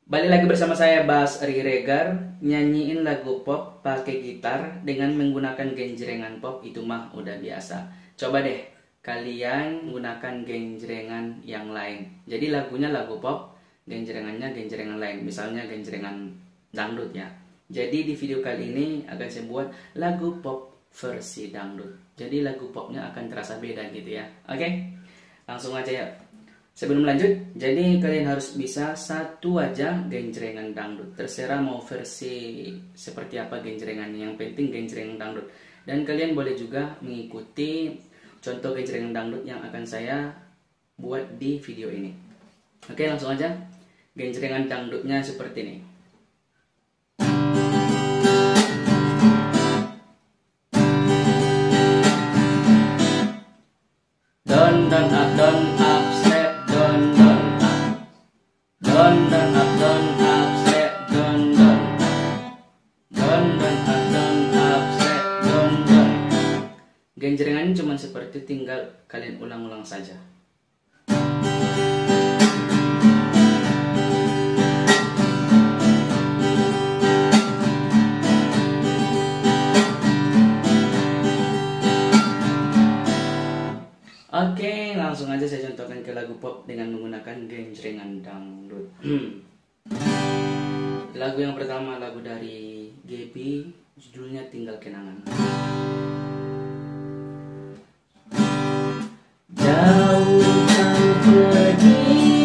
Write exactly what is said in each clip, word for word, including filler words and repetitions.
Balik lagi bersama saya Bas Riregar, nyanyiin lagu pop pakai gitar dengan menggunakan genjrengan pop itu mah udah biasa. Coba deh kalian gunakan genjrengan yang lain. Jadi lagunya lagu pop, genjrengannya genjrengan lain, misalnya genjrengan dangdut ya. Jadi di video kali ini akan saya buat lagu pop versi dangdut. Jadi lagu popnya akan terasa beda gitu ya. Oke, langsung aja ya. Sebelum lanjut, jadi kalian harus bisa satu aja genjrengan dangdut. Terserah mau versi seperti apa genjrengannya, yang penting genjrengan dangdut. Dan kalian boleh juga mengikuti contoh genjrengan dangdut yang akan saya buat di video ini. Oke, langsung aja. Genjrengan dangdutnya seperti ini. Don don up don up step don don up don don up don up step don don don don up don up step don don. Genjrengannya cuma seperti, tinggal kalian ulang-ulang saja. Oke, langsung aja saya contohkan ke lagu pop dengan menggunakan genjrengan dangdut. Lagu yang pertama, lagu dari G P, judulnya Tinggal Kenangan. Jauh kau pergi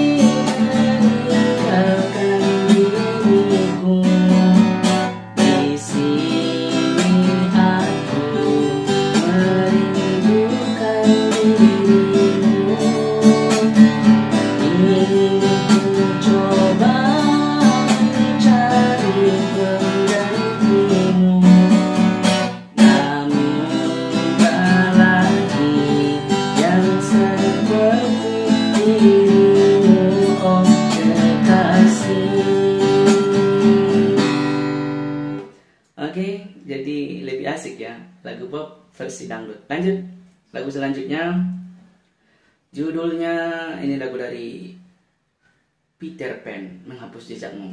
meninggalkan diriku, di sini aku merindukan dirimu. Ingin ku coba mencari penggantimu, namun tak lagi yang seperti dirimu, oh kekasih. Oke, jadi lebih asik ya lagu pop versi dangdut. Lanjut, lagu selanjutnya judulnya ini lagu dari Peter Pan, Menghapus Jejakmu.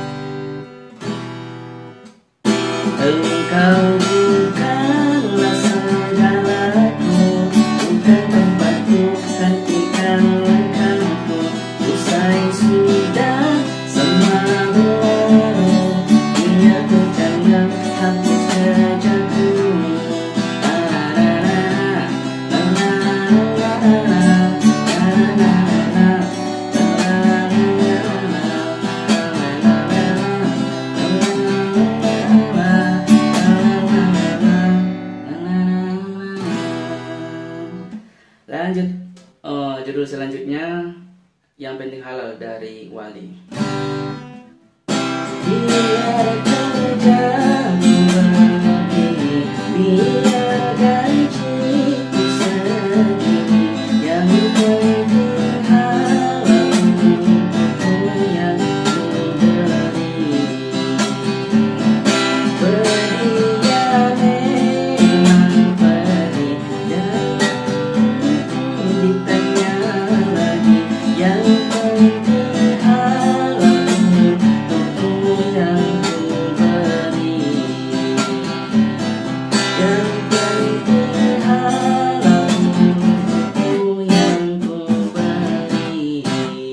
Engkau bukanlah segalaku, bukan tempatku, hentikan langkahku. Usai sudah semua berlalu, biarku jangan hapus jejakku. Lanjut, oh, judul selanjutnya Yang Penting Halal dari Wali. Biarkan jatuh begini, biar gajiku segini, yang penting halal untukmu yang ku beri. Berdia memang perih, ditanya lagi, yang penting halal untukmu yang ku beri. Yang penting halal untukmu yang ku beri.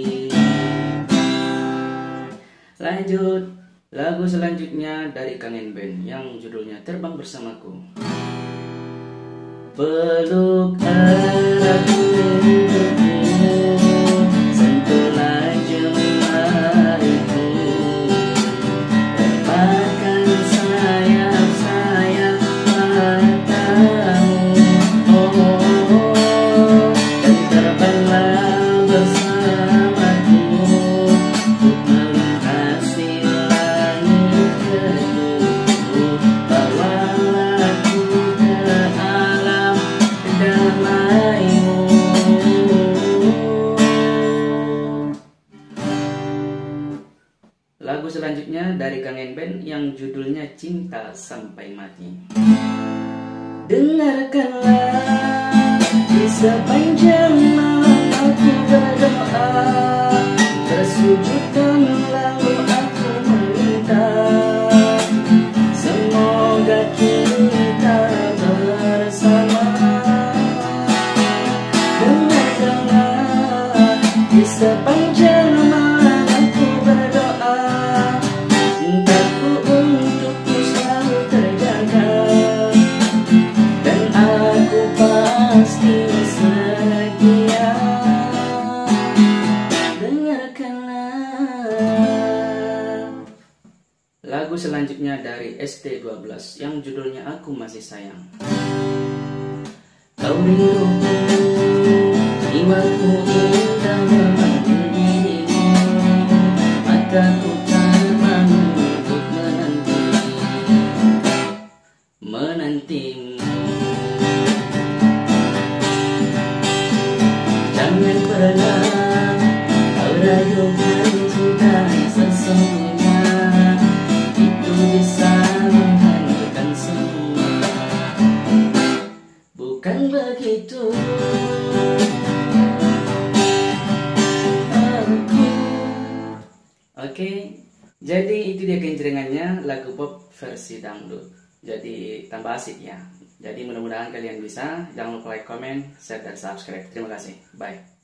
Lanjut, lagu selanjutnya dari Kangen Band yang judulnya Terbang Bersamaku. Peluk eratku untukmu, sentuhlah jemariku, lepaskan sayap-sayap matamu, oh, oh, oh, dan terbanglah bersamaku untuk melintasi langit kedua. Bawalah aku ke alam damaimu. Lagu selanjutnya dari Kangen Band yang judulnya Cinta Sampai Mati. Dengarkanlah di sepanjang malam aku berdoa, bersujud dan lalu Lagu selanjutnya dari S T dua belas yang judulnya Aku Masih Sayang. Kau rinduku, jiwaku ingin memanggil dirimu, mataku terbang untuk menanti, menantimu. Jangan pernah kau ragukan cinta sesungguhnya, itu bisa menghancurkan semua. Bukan begitu aku. Oke, jadi itu dia genjrengannya lagu pop versi dangdut. Jadi tambah asik ya. Jadi mudah-mudahan kalian bisa. Jangan lupa like, comment, share, dan subscribe. Terima kasih. Bye.